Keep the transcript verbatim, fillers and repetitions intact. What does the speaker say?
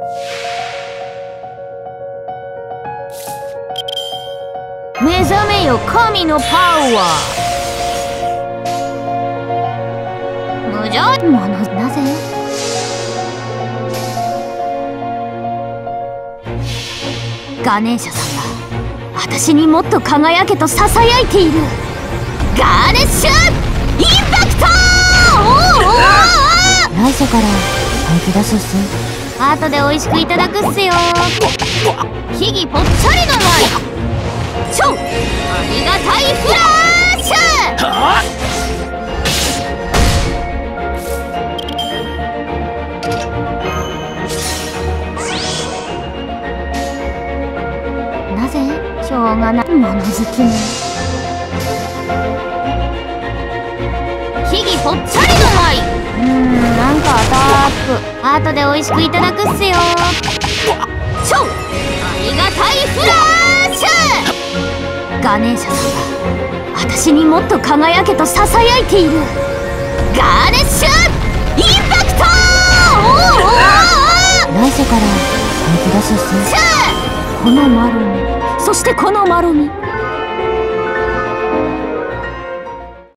目覚めよ神のパワー。無情者なぜ？ガネーシャさんが私にもっと輝けとささやいている。ガーネッシュインパクト。 来世から本気出すっす。 後で美味しくいただくっすよ。木々ぽっちゃりの舞超ありがたいフラッシュ。なぜ？しょうがない物好きね。木々ぽっちゃりの舞。うーん、なんかアタック。後で美味しくいただくっすよ。超ありがたいフラッシュ。ガネーシャさんが私にもっと輝けとささやいている。ガーネッシュインパクト。 来世から本気出すっす。 この丸み、そしてこの丸み。